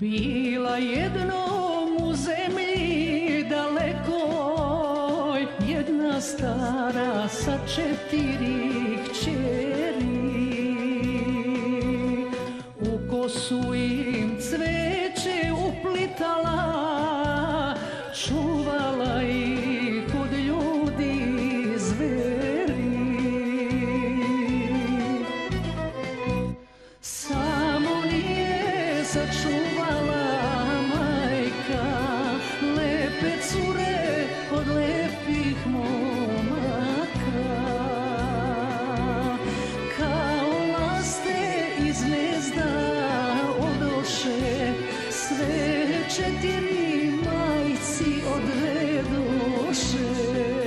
Bila jednom u zemlji dalekoj jedna stara sa 4 kćeri. U kosu im cveće uplitala, čuvala ih od ljudi zveri. Samo nije sačuvala majka lepe cure od lepih momaka. Kao laste iz gnezda odoše sve 4 majci odvedoše.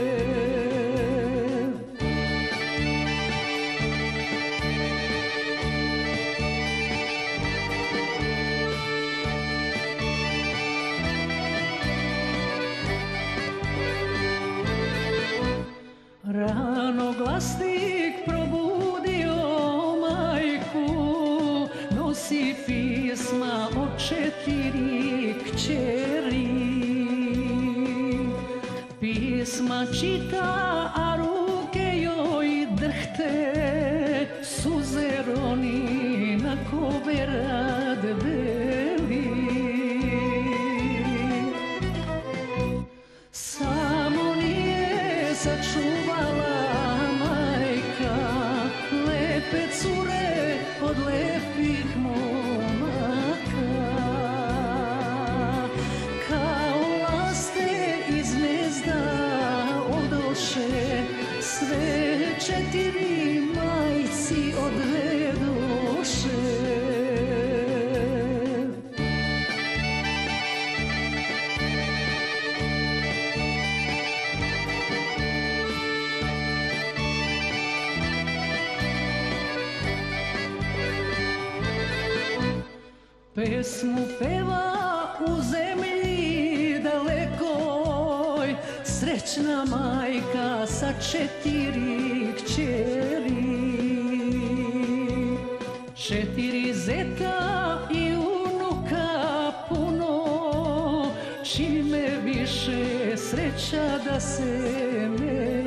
Rano glasnik probudio majku, nosi pisma od 4 kćeri. Pisma čita, a ruke joj drhte, suze roni na koverad beli. Samo nije sačuvala majka lepe cure od lepih momaka. Kao laste iz gnezda odoše sve 4 majci odvedoše. Pesmu peva u zemlji dalekoj srećna majka sa 4 kćeri. 4 zeta i unuka puno, čime više sreća da se meri.